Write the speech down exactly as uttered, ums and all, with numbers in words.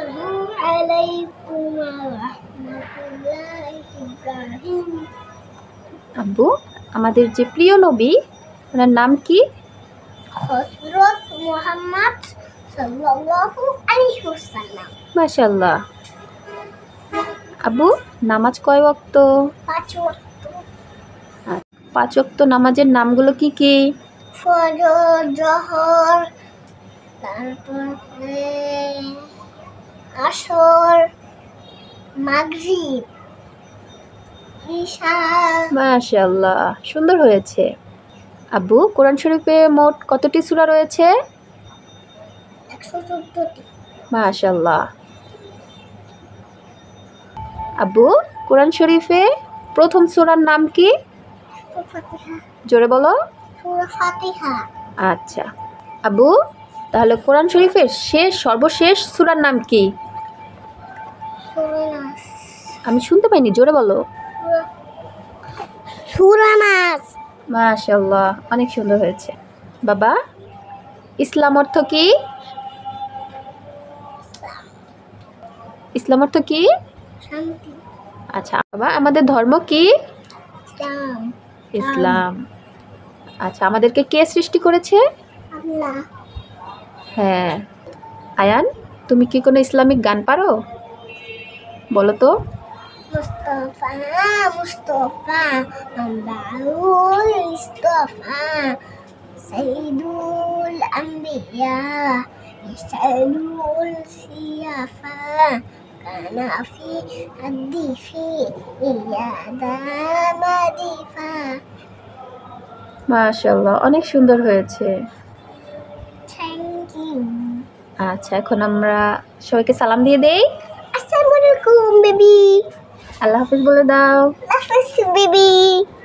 আব্বু, আমাদের যে প্রিয় নবী ওনার নাম কি? হযরত মুহাম্মদ সাল্লাল্লাহু আলাইহি ওয়াসাল্লাম। মাশাআল্লাহ। আব্বু, নামাজ কয় ওয়াক্ত? পাঁচ ওয়াক্ত। পাঁচ ওয়াক্ত নামাজের নামগুলো কি কি? ফজর, যোহর, তারপরে আসর, মাগরিব, ঈশা। মাশাআল্লাহ, সুন্দর হয়েছে। আব্বু, কোরআন শরীফে মোট কতটি সূরা রয়েছে? একশো চোদ্দটি। মাশাআল্লাহ। আব্বু, কোরআন শরীফে প্রথম সূরার নাম কি? সূরা ফাতিহা। জোরে বলো। সূরা ফাতিহা। আচ্ছা আব্বু, তাহলে কোরআন শরীফের শেষ সর্বশেষ সূরার নাম কি? সূরা নাস। আমি শুনতে পাইনি, জোরে বলো। সূরা নাস। মাশাআল্লাহ, অনেক সুন্দর হয়েছে। বাবা, ইসলাম অর্থ কি? ইসলাম অর্থ কি? শান্তি। আচ্ছা বাবা, আমাদের ধর্ম কি? ইসলাম। ইসলাম। আচ্ছা, আমাদেরকে কে সৃষ্টি করেছে? আল্লাহ। হ্যাঁ। আয়ান, তুমি কি কোনো ইসলামিক গান পারো? বলো তো। মুস্তাফা মুস্তাফা আমদাউল মুস্তাফা সাইয়্যিদুল আম্বিয়া ইসআলুল সিয়াফা কানা ফি আদিফি ইয়াদা মাদিফা। মাশাআল্লাহ, অনেক সুন্দর হয়েছে। Thank you. আচ্ছা, এখন আমরা সবাইকে সালাম দিয়ে দেই। আসসালামু আলাইকুম বেবি। আল্লাহ হাফেজ বলে দাও। আল্লাহ হাফেজ বেবি।